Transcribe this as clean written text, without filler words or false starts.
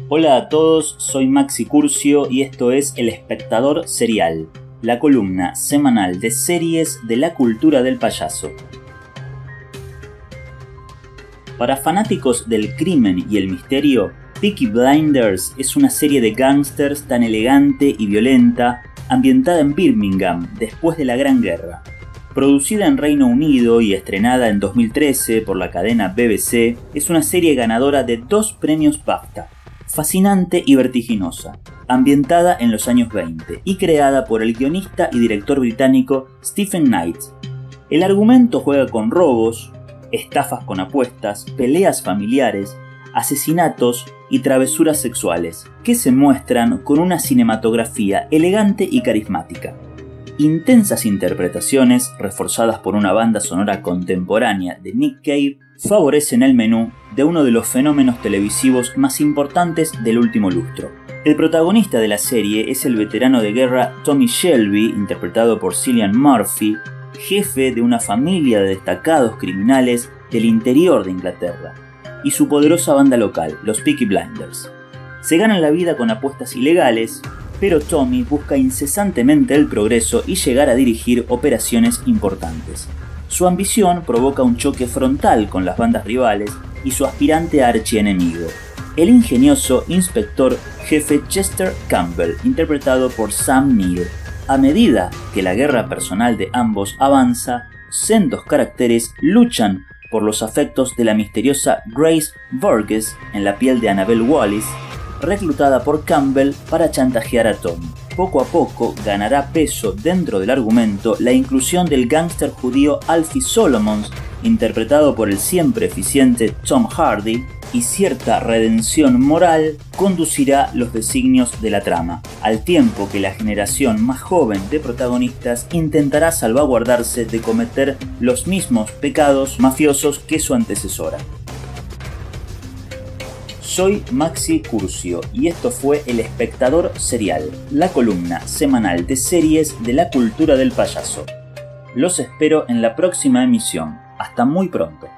Hola a todos, soy Maxi Curcio y esto es El Espectador Serial, la columna semanal de series de la cultura del payaso. Para fanáticos del crimen y el misterio, Peaky Blinders es una serie de gángsters tan elegante y violenta, ambientada en Birmingham después de la Gran Guerra. Producida en Reino Unido y estrenada en 2013 por la cadena BBC, es una serie ganadora de 2 premios BAFTA. Fascinante y vertiginosa, ambientada en los años 20 y creada por el guionista y director británico Stephen Knight. El argumento juega con robos, estafas con apuestas, peleas familiares, asesinatos y travesuras sexuales, que se muestran con una cinematografía elegante y carismática. Intensas interpretaciones, reforzadas por una banda sonora contemporánea de Nick Cave, favorecen el menú de uno de los fenómenos televisivos más importantes del último lustro. El protagonista de la serie es el veterano de guerra Tommy Shelby, interpretado por Cillian Murphy, jefe de una familia de destacados criminales del interior de Inglaterra, y su poderosa banda local, los Peaky Blinders. Se ganan la vida con apuestas ilegales, pero Tommy busca incesantemente el progreso y llegar a dirigir operaciones importantes. Su ambición provoca un choque frontal con las bandas rivales y su aspirante archienemigo, el ingenioso inspector jefe Chester Campbell, interpretado por Sam Neill. A medida que la guerra personal de ambos avanza, sendos caracteres luchan por los afectos de la misteriosa Grace Burgess en la piel de Annabelle Wallis, reclutada por Campbell para chantajear a Tommy. Poco a poco ganará peso dentro del argumento la inclusión del gángster judío Alfie Solomons, interpretado por el siempre eficiente Tom Hardy, y cierta redención moral conducirá los designios de la trama, al tiempo que la generación más joven de protagonistas intentará salvaguardarse de cometer los mismos pecados mafiosos que su antecesora. Soy Maxi Curcio y esto fue El Espectador Serial, la columna semanal de series de la cultura del payaso. Los espero en la próxima emisión. Hasta muy pronto.